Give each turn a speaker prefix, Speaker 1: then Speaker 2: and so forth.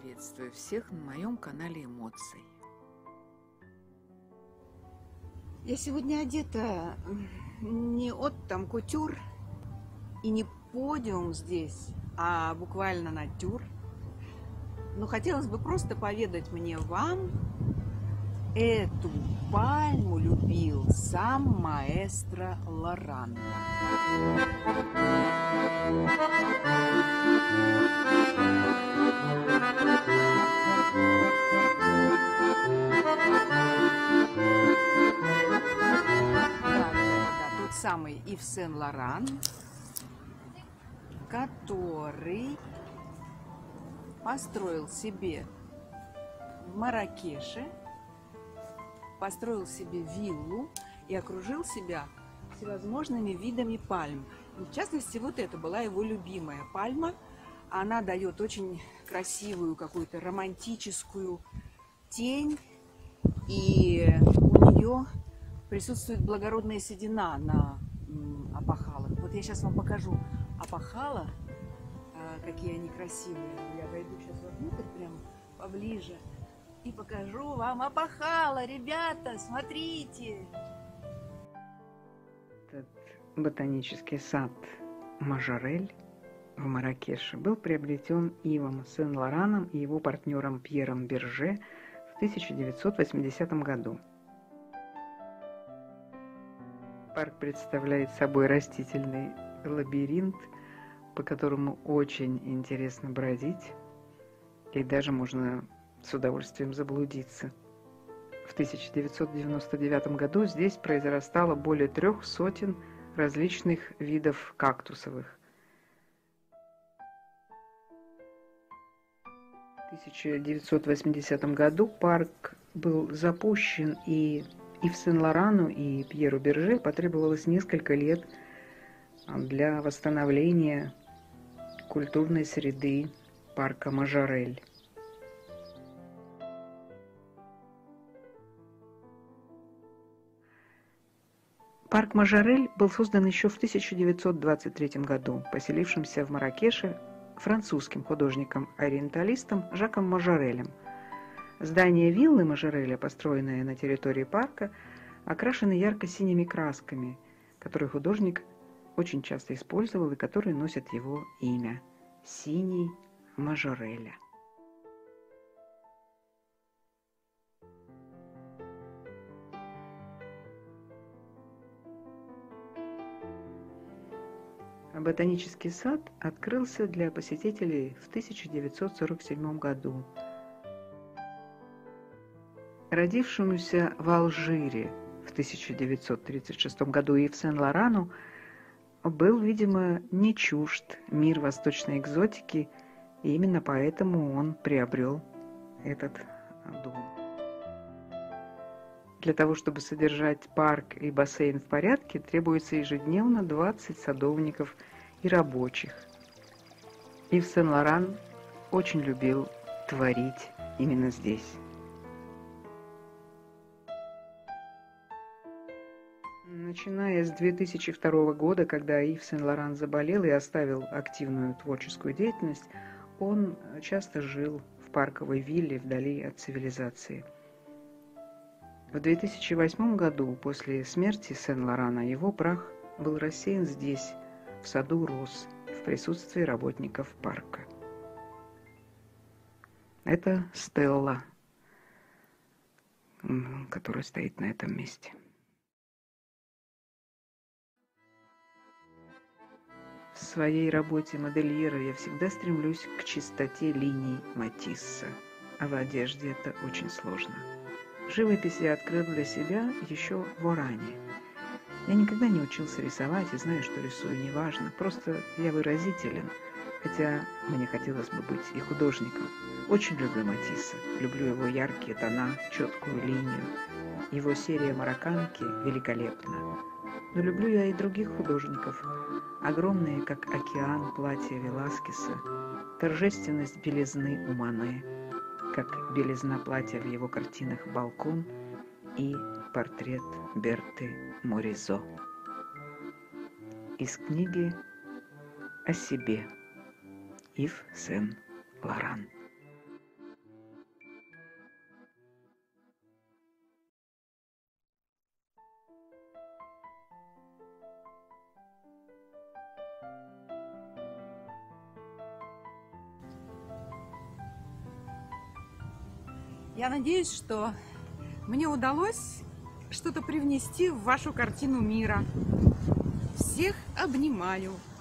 Speaker 1: Приветствую всех на моем канале Эмоций. Я сегодня одета не от там кутюр и не подиум здесь, а буквально натюр. Но хотелось бы просто поведать вам, эту пальму любил сам маэстро Лоран. Да, тот самый Ив Сен-Лоран, который построил себе в Марракеше, построил себе виллу и окружил себя всевозможными видами пальм. В частности, вот это была его любимая пальма. Она дает очень красивую какую-то романтическую тень, и у нее присутствует благородная седина на опахалах. Вот я сейчас вам покажу опахала, какие они красивые. Я войду сейчас вовнутрь, прямо поближе, и покажу вам опахала. Ребята, смотрите! Этот ботанический сад Мажорель в Марракеше был приобретен Ивом Сен-Лораном и его партнером Пьером Берже в 1980 году. Парк представляет собой растительный лабиринт, по которому очень интересно бродить, и даже можно с удовольствием заблудиться. В 1999 году здесь произрастало более 300 различных видов кактусовых. В 1980 году парк был запущен, и Ив Сен-Лорану и Пьеру Берже потребовалось несколько лет для восстановления культурной среды парка Мажорель. Парк Мажорель был создан еще в 1923 году поселившимся в Марракеше французским художником-ориенталистом Жаком Мажорелем. Здания виллы Мажореля, построенные на территории парка, окрашены ярко-синими красками, которые художник очень часто использовал и которые носят его имя – «Синий Мажореля». Ботанический сад открылся для посетителей в 1947 году. Родившемуся в Алжире в 1936 году Ив Сен-Лорану был, видимо, не чужд мир восточной экзотики, и именно поэтому он приобрел этот дом. Для того, чтобы содержать парк и бассейн в порядке, требуется ежедневно 20 садовников и рабочих. Ив Сен-Лоран очень любил творить именно здесь. Начиная с 2002 года, когда Ив Сен-Лоран заболел и оставил активную творческую деятельность, он часто жил в парковой вилле вдали от цивилизации. В 2008 году, после смерти Сен-Лорана, его прах был рассеян здесь, в саду роз, в присутствии работников парка. Это стелла, которая стоит на этом месте. В своей работе модельера я всегда стремлюсь к чистоте линий Матисса, а в одежде это очень сложно. Живопись я открыл для себя еще в Оране. Я никогда не учился рисовать и знаю, что рисую неважно, просто я выразителен, хотя мне хотелось бы быть и художником. Очень люблю Матисса, люблю его яркие тона, четкую линию. Его серия «Марокканки» великолепна. Но люблю я и других художников. Огромные, как океан, платья Веласкеса, торжественность белизны у Мане, как белизна платья в его картинах «Балкон» и портрет Берты Моризо. Из книги «О себе» Ив Сен-Лоран.
Speaker 2: Я надеюсь, что мне удалось что-то привнести в вашу картину мира. Всех обнимаю.